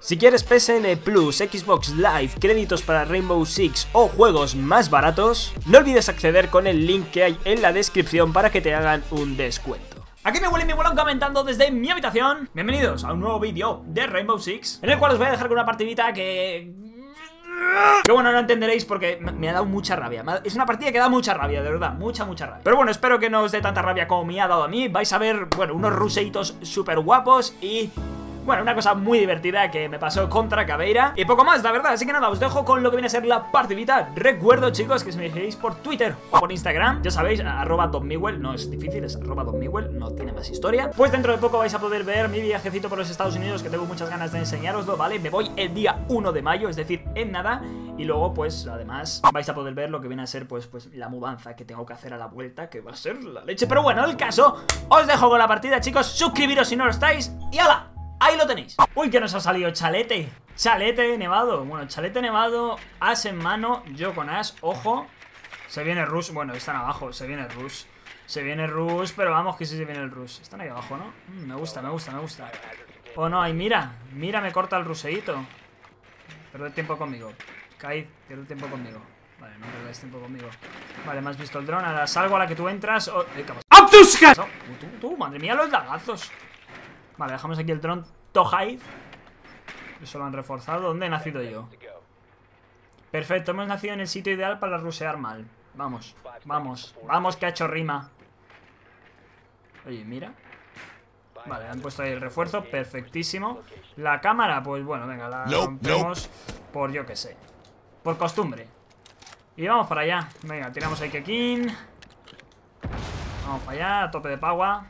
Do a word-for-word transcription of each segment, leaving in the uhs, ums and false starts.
Si quieres P S N Plus, Xbox Live, créditos para Rainbow Six o juegos más baratos, no olvides acceder con el link que hay en la descripción para que te hagan un descuento. Aquí me huele mi bolón comentando desde mi habitación. Bienvenidos a un nuevo vídeo de Rainbow Six, en el cual os voy a dejar con una partidita que... que bueno, no entenderéis porque me ha dado mucha rabia. Es una partida que da mucha rabia, de verdad, mucha, mucha rabia. Pero bueno, espero que no os dé tanta rabia como me ha dado a mí. Vais a ver, bueno, unos ruseitos súper guapos y... bueno, una cosa muy divertida que me pasó contra Caveira. Y poco más, la verdad, así que nada, os dejo con lo que viene a ser la partidita. Recuerdo, chicos, que si me seguís por Twitter o por Instagram, ya sabéis, arroba Don Miguel, no es difícil, es arroba Don Miguel, no tiene más historia. Pues dentro de poco vais a poder ver mi viajecito por los Estados Unidos, que tengo muchas ganas de enseñaroslo, ¿vale? Me voy el día uno de mayo, es decir, en nada. Y luego, pues, además, vais a poder ver lo que viene a ser, pues, pues la mudanza que tengo que hacer a la vuelta, que va a ser la leche. Pero bueno, el caso, os dejo con la partida, chicos. Suscribiros si no lo estáis y ¡hala! Ahí lo tenéis. Uy, que nos ha salido chalete. Chalete nevado. Bueno, chalete nevado, as en mano, yo con as, ojo. Se viene Rush, bueno, están abajo, se viene Rush. Se viene Rush, pero vamos que sí se viene el Rush. Están ahí abajo, ¿no? Mm, me gusta, me gusta, me gusta. Oh no, ahí mira, mira, me corta el ruseíto. Perded tiempo conmigo. Caid, pierde tiempo conmigo. Vale, no perdáis tiempo conmigo. Vale, me has visto el dron, ahora salgo a la que tú entras. Oh, eh, ¿qué pasa? Uh, tú, tú, madre mía, los lagazos. Vale, dejamos aquí el dron Tohaid. Eso lo han reforzado. ¿Dónde he nacido yo? Perfecto, hemos nacido en el sitio ideal para rusear mal. Vamos, vamos, vamos que ha hecho rima. Oye, mira. Vale, han puesto ahí el refuerzo, perfectísimo. La cámara, pues bueno, venga, la rompemos por yo que sé, por costumbre. Y vamos para allá. Venga, tiramos ahí Kekin. Vamos para allá, a tope de pagua.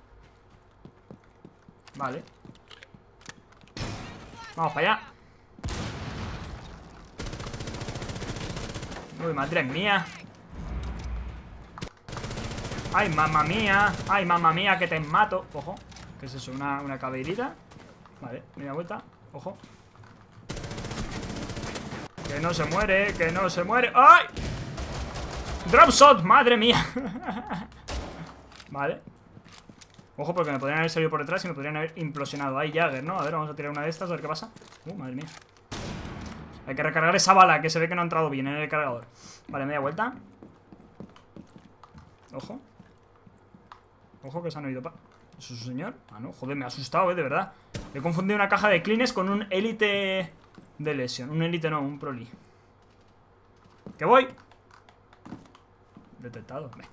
Vale. Vamos para allá. Uy, madre mía. Ay, mamá mía. Ay, mamá mía, que te mato. Ojo. ¿Qué es eso? Una, una cabeirita. Vale, media vuelta. Ojo. Que no se muere, que no se muere. ¡Ay! Drop shot, madre mía. Vale. Ojo, porque me podrían haber salido por detrás y me podrían haber implosionado. Ahí Jagger, ¿no? A ver, vamos a tirar una de estas, a ver qué pasa. Uh, madre mía. Hay que recargar esa bala, que se ve que no ha entrado bien en el cargador. Vale, media vuelta. Ojo. Ojo, que se han oído pa... ¿Eso es un señor? Ah, no, joder, me ha asustado, eh, de verdad. He confundido una caja de Kleenex con un élite de lesión. Un élite no, un proli. ¿Qué voy? Detectado, ve.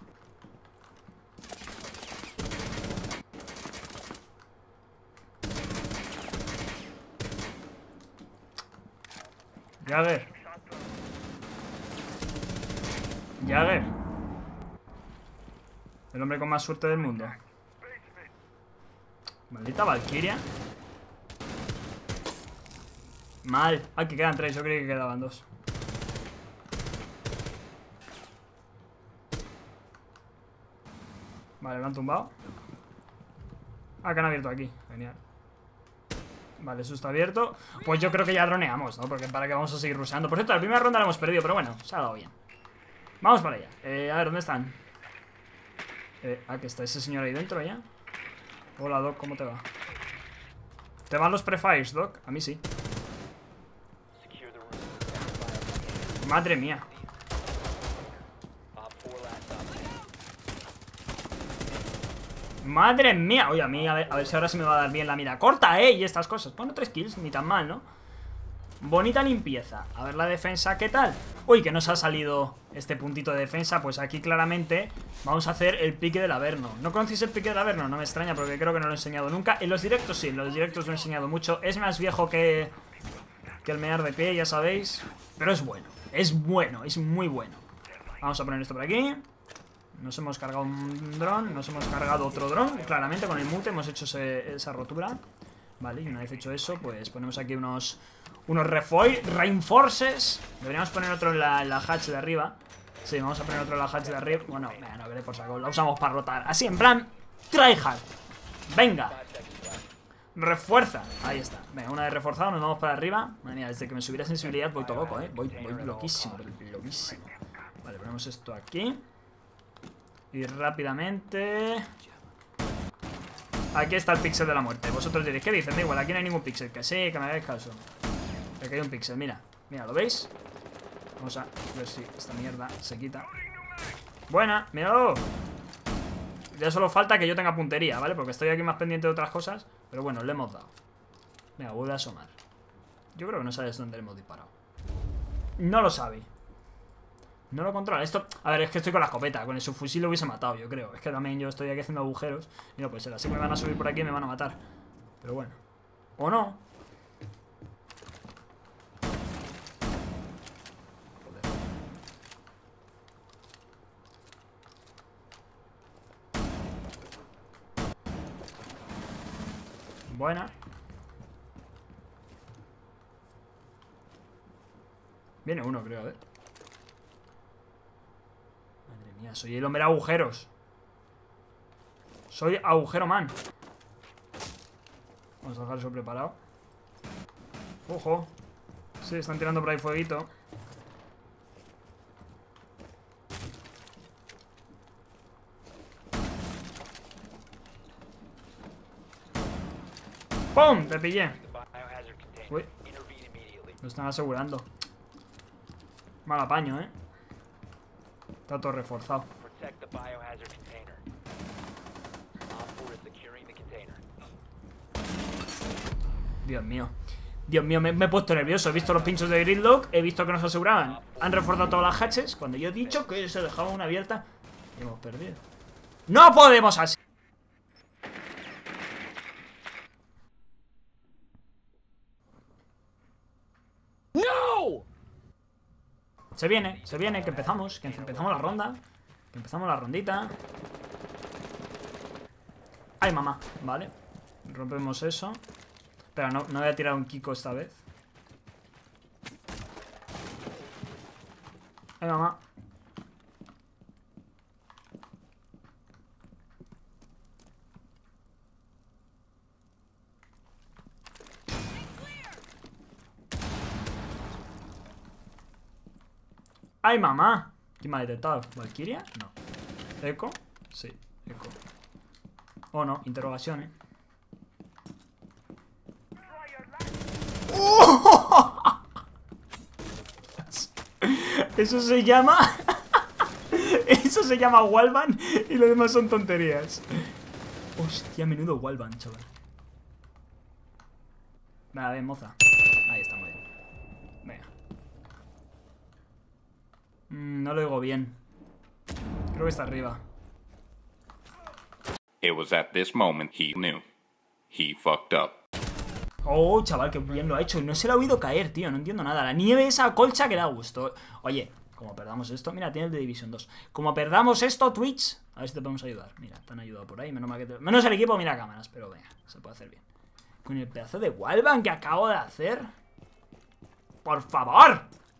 Jagger. Jagger. El hombre con más suerte del mundo. Maldita Valkyria. Mal. Ah, que quedan tres, yo creí que quedaban dos. Vale, lo han tumbado. Ah, que han abierto aquí. Genial. Vale, eso está abierto. Pues yo creo que ya droneamos, ¿no? Porque para qué vamos a seguir rusando. Por cierto, la primera ronda la hemos perdido, pero bueno, se ha dado bien. Vamos para allá. Eh, a ver, ¿dónde están? Eh, ah, que está ese señor ahí dentro ya. Hola, Doc, ¿cómo te va? ¿Te van los prefires, Doc? A mí sí. Madre mía. Madre mía. Oye, a mí, a ver, a ver si ahora se me va a dar bien la mira corta, ¿eh? Y estas cosas. Bueno, tres kills, ni tan mal, ¿no? Bonita limpieza. A ver la defensa, ¿qué tal? Uy, que nos ha salido este puntito de defensa. Pues aquí claramente vamos a hacer el pique del Averno. ¿No conocéis el pique del Averno? No me extraña porque creo que no lo he enseñado nunca. En los directos sí, en los directos lo he enseñado mucho. Es más viejo que, que el mear de pie, ya sabéis. Pero es bueno, es bueno, es muy bueno. Vamos a poner esto por aquí. Nos hemos cargado un dron, nos hemos cargado otro dron. Claramente con el mute hemos hecho ese, esa rotura. Vale, y una vez hecho eso, pues ponemos aquí unos Unos refoil, reinforces. Deberíamos poner otro en la, en la hatch de arriba. Sí, vamos a poner otro en la hatch de arriba. Bueno, no veré por saco, la usamos para rotar. Así, en plan, tryhard. Venga. Refuerza, ahí está. Venga, una vez reforzado, nos vamos para arriba. Madre mía, desde que me subiera sensibilidad voy todo loco, eh. Voy, voy loquísimo, loquísimo. Vale, ponemos esto aquí. Y rápidamente... Aquí está el píxel de la muerte. Vosotros diréis, ¿qué dicen? Da igual, aquí no hay ningún píxel. Que sí, que me hagáis caso. Aquí hay un píxel, mira. Mira, ¿lo veis? Vamos a ver si esta mierda se quita. Buena, míralo. Ya solo falta que yo tenga puntería, ¿vale? Porque estoy aquí más pendiente de otras cosas. Pero bueno, le hemos dado. Venga, vuelve a asomar. Yo creo que no sabes dónde le hemos disparado. No lo sabe. No lo controla. Esto, a ver, es que estoy con la escopeta. Con el subfusil lo hubiese matado, yo creo. Es que también yo estoy aquí haciendo agujeros. Y no puede ser, así me van a subir por aquí y me van a matar. Pero bueno. O no. Joder. Buena. Viene uno, creo, a ver. Madre mía, soy el hombre agujeros. Soy agujero man. Vamos a dejar eso preparado. Ojo. Sí, están tirando por ahí fueguito. ¡Pum! Te pillé. Uy. Lo están asegurando. Mal apaño, ¿eh? Está todo reforzado. Dios mío. Dios mío, me, me he puesto nervioso. He visto los pinchos de Gridlock. He visto que nos aseguraban. Han reforzado todas las hatches. Cuando yo he dicho que se dejaba una abierta. Y hemos perdido. ¡No podemos así! ¡No! Se viene, se viene, que empezamos. Que empezamos la ronda. Que empezamos la rondita. ¡Ay, mamá! Vale. Rompemos eso. Espera, no, no voy a tirar un Kiko esta vez. ¡Ay, mamá! ¡Ay, mamá! ¿Quién me ha detectado? ¿Valkyria? No. ¿Eco? Sí, Eco. Oh, no, interrogación, ¿eh? ¡Oh! Eso se llama... Eso se llama wallbang y lo demás son tonterías. Hostia, menudo wallbang, chaval. Venga, ven, moza. Ahí está, muy bien. Venga. Mm, no lo oigo bien. Creo que está arriba. It was at this moment he knew. He fucked up. Oh, chaval, que bien lo ha hecho. No se le ha oído caer, tío. No entiendo nada. La nieve esa colcha que da gusto. Oye, como perdamos esto... Mira, tiene el de Division dos. Como perdamos esto, Twitch... A ver si te podemos ayudar. Mira, te han ayudado por ahí. Menos mal que te... Menos el equipo, mira cámaras. Pero venga, se puede hacer bien. Con el pedazo de wallbang que acabo de hacer. ¡Por favor!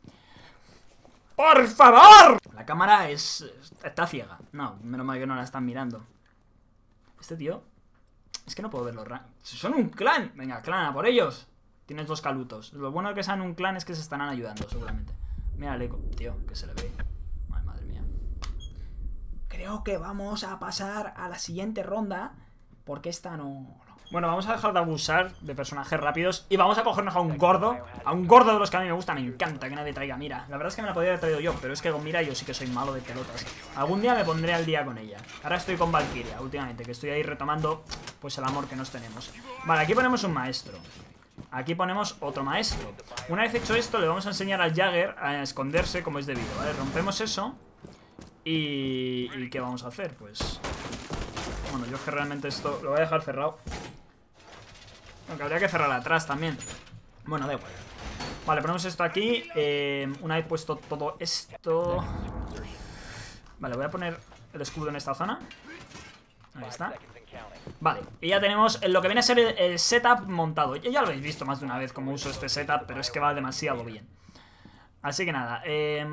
¡Por favor! La cámara es... Está ciega. No, menos mal que no la están mirando. Este tío... Es que no puedo verlo. Son un clan. Venga, clan, a por ellos. Tienes dos calutos. Lo bueno de que sean un clan es que se estarán ayudando, seguramente. Mira el eco. Tío, que se le ve. Ay, madre mía. Creo que vamos a pasar a la siguiente ronda. Porque esta no... Bueno, vamos a dejar de abusar de personajes rápidos. Y vamos a cogernos a un gordo. A un gordo de los que a mí me gusta. Me encanta que nadie traiga Mira. La verdad es que me la podría haber traído yo. Pero es que con Mira yo sí que soy malo de pelotas. Algún día me pondré al día con ella. Ahora estoy con Valkyria últimamente. Que estoy ahí retomando pues el amor que nos tenemos. Vale, aquí ponemos un maestro. Aquí ponemos otro maestro. Una vez hecho esto le vamos a enseñar al Jagger a esconderse como es debido, ¿vale? Rompemos eso. Y... ¿Y qué vamos a hacer? Pues... Bueno, yo es que realmente esto lo voy a dejar cerrado. Aunque habría que cerrar atrás también. Bueno, da igual. Vale, ponemos esto aquí. eh, Una vez puesto todo esto... Vale, voy a poner el escudo en esta zona. Ahí está. Vale, y ya tenemos lo que viene a ser el, el setup montado. Ya, ya lo habéis visto más de una vez cómo uso este setup, pero es que va demasiado bien. Así que nada, eh...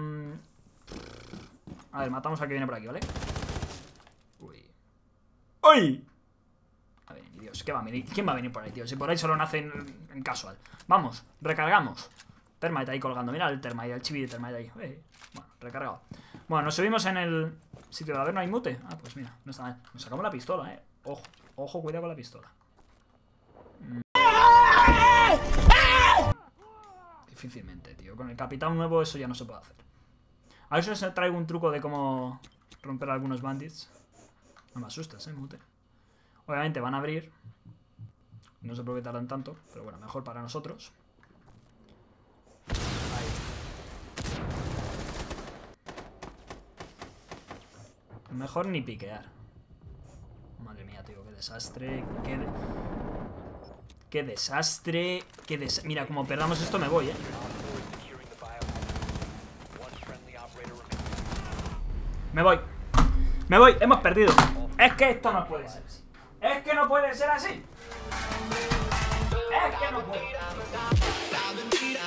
a ver, matamos al que viene por aquí, ¿vale? Uy. ¡Uy! A ver, Dios, ¿qué va a venir? ¿Quién va a venir por ahí, tío? Si por ahí solo nace en, en casual. Vamos, recargamos. Termite ahí colgando, mira el termite, el chibi de termite ahí. Eh, bueno, recargado. Bueno, nos subimos en el sitio de... A ver, ¿no hay mute? Ah, pues mira, no está mal. Nos sacamos la pistola, eh. Ojo, ojo, cuidado con la pistola. Difícilmente, tío. Con el capitán nuevo eso ya no se puede hacer. A ver si os traigo un truco de cómo romper a algunos bandits. No me asustas, eh, mute. Obviamente van a abrir. No sé por qué tardan tanto, pero bueno, mejor para nosotros. Ahí. Mejor ni piquear. Madre mía, tío, qué desastre. Qué, de... qué desastre. Qué des... Mira, como perdamos esto me voy, eh. Me voy. Me voy, hemos perdido. Es que esto no puede ser así. Es que no puede ser así. Es que no puede.